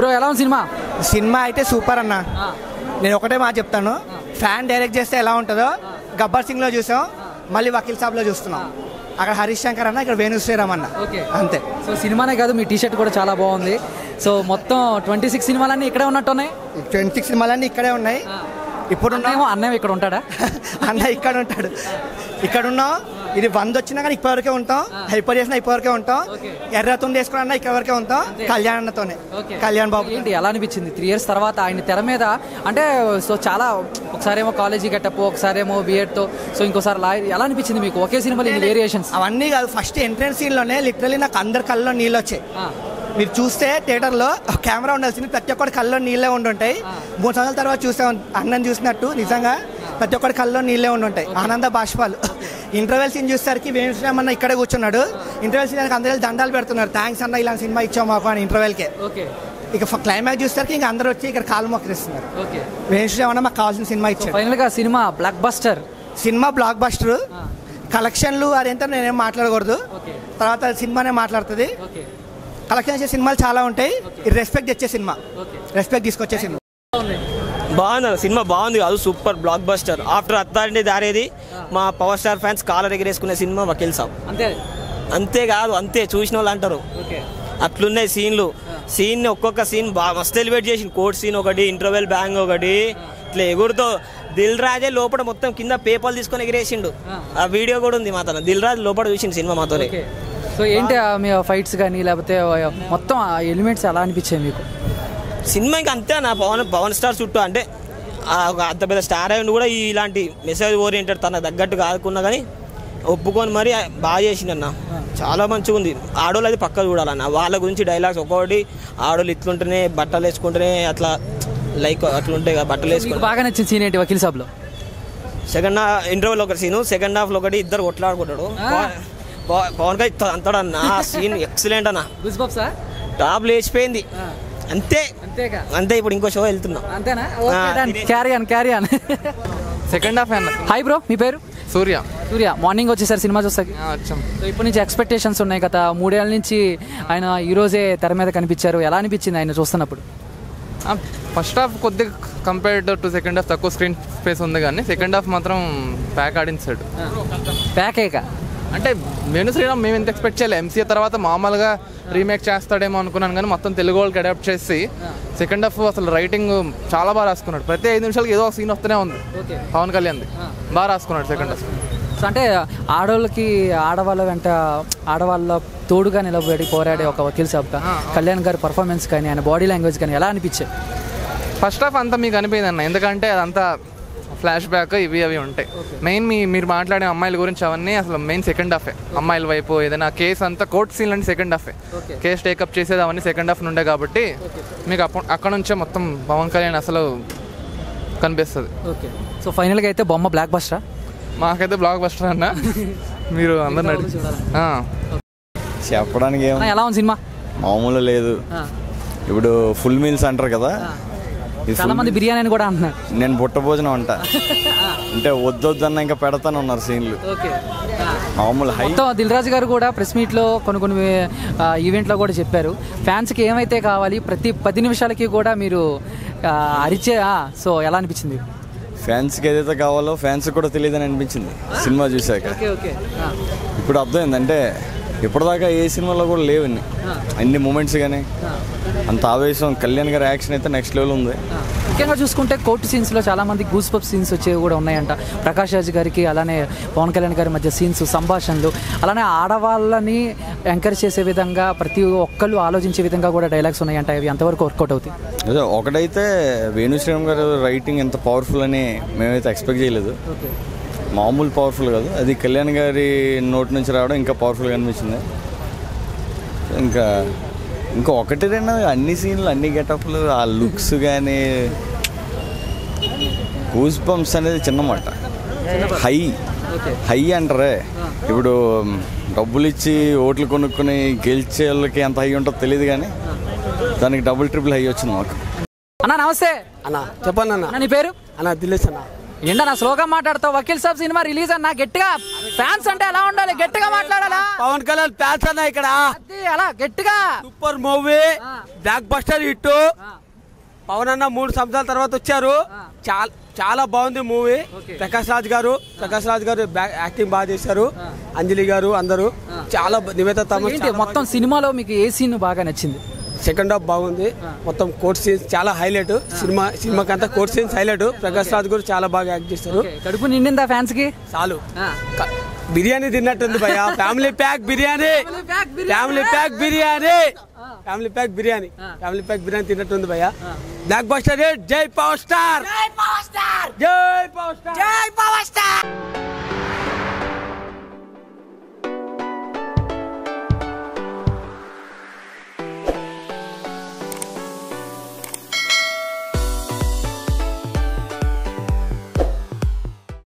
Bro ఎలా ఉంది cinema? Cinema అయితే సూపర్ అన్న. నేను ఒకటే మాట చెప్తాను, ఫ్యాన్ డైరెక్ట్ చేస్తే ఎలా ఉంటుందో గబ్బర్ సింగ్లో చూసాం, మళ్ళీ వకీల్ సాబ్లో చూస్తున్నాం. అక్కడ హరీష్ శంకర్ అన్న, ఇక్కడ వేణు శ్రీరామ్ అన్న, అంతే. సో సినిమానే కాదు, మీ టీషర్ట్ కూడా చాలా బాగుంది. సో మొత్తం 26 సినిమాలన్నీ ఇక్కడే ఉన్నట్టున్నాయి. 26 సినిమాలన్నీ ఇక్కడే ఉన్నాయి. ఇప్పుడు అన్నయ్య ఇక్కడ ఉంటాడా? అన్న ఇక్కడ ఉంటాడు. ఇక్కడ ఉన్నాం. ఇది 100 వచ్చినా కానీ ఇప్పటివరకే ఉంటాం. హైపర్ చేసినా ఇప్పటివరకే ఉంటాం. ఎర్రతుండి వేసుకున్నా ఇక్కడ వరకే ఉంటాం. కళ్యాణ్ అన్నతోనే. కళ్యాణ్ బాబు ఏంటి ఎలా అనిపించింది 3 years తర్వాత ఆయన తెర మీద? అంటే సో చాలా, ఒకసారేమో కాలేజీ గెటప్, ఒకసారేమో బిఎడ్తో, సో ఇంకోసారి లాయర్. ఎలా అనిపించింది మీకు ఒకే సినిమాలో ఇన్ని వేరియేషన్స్? అవన్నీ కాదు, ఫస్ట్ ఎంట్రెన్స్ సీన్లోనే లిటరలీ నాకు అందరి కళ్ళలో నీళ్ళు వచ్చాయి. మీరు చూస్తే థియేటర్లో కెమెరా ఉండాల్సింది, ప్రతి ఒక్కటి కళ్ళలో నీళ్ళే ఉండుంటాయి. 3 సంవత్సరాల తర్వాత చూసాం అన్నం చూసినట్టు, నిజంగా ప్రతి ఒక్కటి కళ్ళలో నీళ్ళే ఉండుంటాయి, ఆనంద బాష్పాలు. ఇంటర్వెల్ సీన్ చూసేసరికి వేణుశ్రీరామ్ అన్న ఇక్కడే కూర్చున్నాడు. ఇంటర్వెల్ సీన్ అందరూ దండాలు పెడుతున్నారు, థ్యాంక్స్ అన్న ఇలాంటి సినిమా ఇచ్చావు మాకు అని ఇంటర్వెల్కే. ఇక క్లైమాక్స్ చూసేసరికి ఇంకా అందరూ వచ్చి ఇక్కడ కాలు మొక్కరిస్తున్నారు. వేణుశ్రీరామ్ అన్న మాకు కావాల్సిన సినిమా ఇచ్చాడు. ఫైనల్గా సినిమా బ్లాక్ బస్టర్. సినిమా బ్లాక్ బస్టర్. కలెక్షన్లు అదేంటో నేనేం మాట్లాడకూడదు, తర్వాత సినిమానే మాట్లాడుతుంది. కలెక్షన్ చేసే సినిమాలు చాలా ఉంటాయి, ఇది రెస్పెక్ట్ తెచ్చే సినిమా, రెస్పెక్ట్ తీసుకొచ్చే సినిమా. బాగుంది సినిమా, బాగుంది కాదు, super blockbuster. After Attarinti Daredi మా పవర్ స్టార్ ఫ్యాన్స్ కాలర్ ఎగిరేసుకునే సినిమా వకీల్ సాబ్. అంతేకాదు, అంతే చూసిన వాళ్ళు అంటారు. అట్లున్నాయి సీన్లు. సీన్ ఒక్కొక్క సీన్ బాగా మస్తు ఎలివేట్ చేసింది. కోర్ట్ సీన్ ఒకటి, ఇంటర్వెల్ బ్యాంగ్ ఒకటి, ఇట్లా ఎగురుతో దిల్ రాజే లోపల మొత్తం కింద పేపర్లు తీసుకొని ఎగిరేసిండు. ఆ వీడియో కూడా ఉంది మాతో. దిల్ రాజు లోపల చూసిండు సినిమా మాతోనే. సో ఏంటి మీ ఫైట్స్ కానీ లేకపోతే మొత్తం ఎలిమెంట్స్ ఎలా అనిపించాయి మీకు? సినిమా ఇంకా అంతే నా పవన్ స్టార్ చుట్టూ, అంటే అంత పెద్ద స్టార్ అయ్యి కూడా ఇలాంటి మెసేజ్ ఓరియంటెడ్ తన తగ్గట్టు కాకున్నా కానీ ఒప్పుకొని మరి బాగా చేసిండన్న. చాలా మంచిగా ఉంది. ఆడోళ్ళు అది పక్క చూడాలన్న, వాళ్ళ గురించి డైలాగ్స్ ఒక్కొక్కటి. ఆడోళ్ళు ఇట్లుంటేనే బట్టలు వేసుకుంటేనే అట్లా లైక్ అట్లుంటాయి కదా బట్టలు వేసుకుంటే. బాగా నచ్చిన సీన్ ఏంటి వకీల్ సాబ్లో? సెకండ్ ఇంటర్వెల్ ఒక సీను, సెకండ్ హాఫ్లో ఒకటి, ఇద్దరు కొట్లాడుకుంటాడు. పవన్ గా అంతాడన్న, ఆ సీన్ ఎక్సలెంట్ అన్న. టాప్ లేచిపోయింది. అంతే అంతే. ఇప్పుడు ఇంకో షో వెళ్తున్నా. అంతేనా? Carry on. సెకండ్ హాఫ్ అన్న. హాయ్ బ్రో, మీ పేరు? సూర్య. మార్నింగ్ వచ్చేసారు సినిమా చూస్తాకి? సో ఇప్పటి నుంచి ఎక్స్పెక్టేషన్స్ ఉన్నాయి కదా, 3 ఏళ్ళ నుంచి ఆయన ఈరోజే తెర మీద కనిపించారు. ఎలా అనిపించింది ఆయన చూస్తున్నప్పుడు? ఫస్ట్ హాఫ్ కొద్దిగా కంపేర్డ్ టు సెకండ్ హాఫ్ తక్కువ స్క్రీన్ స్పేస్ ఉంది, కానీ సెకండ్ హాఫ్ మాత్రం ప్యాక్ ఆడించాడు. ప్యాకేక అంటే వేణు శ్రీరామ్ మేము ఎంత ఎక్స్పెక్ట్ చేయలేదు. ఎంసీఏ తర్వాత మామూలుగా రీమేక్ చేస్తాడేమో అనుకున్నాను, కానీ మొత్తం తెలుగు వాళ్ళకి అడాప్ట్ చేసి సెకండ్ హాఫ్ అసలు రైటింగ్ చాలా బాగా రాసుకున్నాడు. ప్రతి 5 నిమిషాలకి ఏదో ఒక సీన్ వస్తూనే ఉంది పవన్ కళ్యాణ్ది. బాగా రాసుకున్నాడు సెకండ్ హాఫ్. సో అంటే ఆడవాళ్ళకి ఆడవాళ్ళ వెంట ఆడవాళ్ళ తోడుగా నిలబడి పోరాడే ఒక వకీల్ సాబ్గా కళ్యాణ్ గారి పర్ఫార్మెన్స్ కానీ ఆయన బాడీ లాంగ్వేజ్ కానీ ఎలా అనిపించాయి? ఫస్ట్ హాఫ్ అంతా మీకు అనిపోయింది అన్న, ఎందుకంటే అదంతా ఫ్లాష్ బ్యాక్ ఇవి ఉంటాయి. మెయిన్ మీరు మాట్లాడే అమ్మాయిల గురించి అవన్నీ అసలు మెయిన్ సెకండ్ హాఫే. అమ్మాయిల వైపు ఏదైనా కేసు అంతా కోర్ట్ సీన్ అంటే సెకండ్ హాఫే. కేసు టేకప్ చేసేది అవన్నీ సెకండ్ హాఫ్ నుండే, కాబట్టి మీకు అక్కడ నుంచే మొత్తం పవన్ కళ్యాణ్ అసలు కనిపిస్తుంది. ఓకే. సో ఫైనల్గా అయితే బొమ్మ బ్లాక్ బస్టరా? మాకైతే బ్లాక్ బస్టర్ అన్న. మీరు అందరు చెప్పడానికి ఎలా ఉంది సినిమా? మామూలు లేదు. ఇప్పుడు ఫుల్ మీల్స్ అంటారు కదా, చాలా మంది బిర్యానీ అని కూడా అంటున్నారు. నేను బుట్ట భోజనం అంటా అంటే వద్దొద్దన్న ఇంకా పెడతానే ఉన్నారు సీన్లు. మామూలు దిల్ రాజు గారు కూడా ప్రెస్ మీట్లో కొన్ని ఈవెంట్లో కూడా చెప్పారు, ఫ్యాన్స్కి ఏమైతే కావాలి ప్రతి 10 నిమిషాలకి కూడా మీరు అరిచే. సో ఎలా అనిపించింది? ఫ్యాన్స్కి ఏదైతే కావాలో ఫ్యాన్స్ కూడా తెలియదని అనిపించింది సినిమా చూసాక. ఇప్పుడు అర్థమైందంటే ఇప్పటిదాకా ఏ సినిమాలో కూడా లేవు అన్ని మూమెంట్స్ కానీ అంత ఆవేశం. కళ్యాణ్ గారి యాక్షన్ అయితే నెక్స్ట్ లెవెల్ ఉంది. ముఖ్యంగా చూసుకుంటే కోర్టు సీన్స్లో చాలా మంది గూస్ బప్ సీన్స్ వచ్చేవి కూడా ఉన్నాయంట. ప్రకాష్ రాజ్ గారికి అలానే పవన్ కళ్యాణ్ గారి మధ్య సీన్స్, సంభాషణలు, అలానే ఆడవాళ్ళని ఎంకరేజ్ చేసే విధంగా ప్రతి ఒక్కళ్ళు ఆలోచించే విధంగా కూడా డైలాగ్స్ ఉన్నాయంట. ఇవి ఎంతవరకు వర్కౌట్ అవుతాయి? అదే ఒకటైతే వేణు శ్రీరామ్ గారు రైటింగ్ ఎంత పవర్ఫుల్ అని మేమైతే ఎక్స్పెక్ట్ చేయలేదు. మామూలు పవర్ఫుల్ కాదు, అది కళ్యాణ్ గారి నోటి నుంచి రావడం ఇంకా పవర్ఫుల్గా అనిపించింది. ఇంకా ఒకటి రెండు అన్ని సీన్లు, అన్ని గెటప్లు, ఆ లుక్స్ కానీ గూస్ బంప్స్ అనేది చిన్నమాట. హై అంటారే, ఇప్పుడు డబ్బులు ఇచ్చి ఓట్లు కొనుక్కొని గెలిచే వాళ్ళకి ఎంత హై ఉంటుందో తెలియదు, కానీ దానికి డబుల్ ట్రిపుల్ హై వచ్చింది మాకు. అన్న నమస్తే. అన్న చెప్పండి అన్న. నీ పేరు? అన్న దిలేష్ అన్న. ఏంటన్నా స్లోగా మాట్లాడతావు? వకీల్ సాబ్ సినిమా రిలీజ్ అన్న, గట్టిగా ఫ్యాన్స్ అంటే ఎలా ఉండాలి? గట్టిగా మాట్లాడాలా? పవన్ కళ్యాణ్ ఫ్యాన్స్ అన్న ఇక్కడ అది అలా గట్టిగా. Super movie, blockbuster hit. Pawan అన్న 3 సంవత్సరాల తర్వాత వచ్చారు. చాలా బాగుంది మూవీ. ప్రకాష్ రాజ్ గారు యాక్టింగ్ బాగా చేశారు. అంజలి గారు అందరూ చాలా. నివేదిత ఏంటి మొత్తం సినిమాలో మీకు ఏ సీన్ బాగా నచ్చింది? సెకండ్ హాఫ్ బాగుంది. మొత్తం కోర్ట్ సీన్స్ చాలా హైలైట్. సినిమాకంతా court scenes highlight. Prakash Raj గారు చాలా బాగా యాక్ట్ చేస్తారు. కడుపు నిండిందా ఫ్యాన్స్ కి? చాలు. బిర్యానీ తిన్నట్టుంది భయ్య. ఫ్యామిలీ ప్యాక్ బిర్యానీ తిన్నట్టుంది భయ్య. Blockbuster. జై పవర్ స్టార్.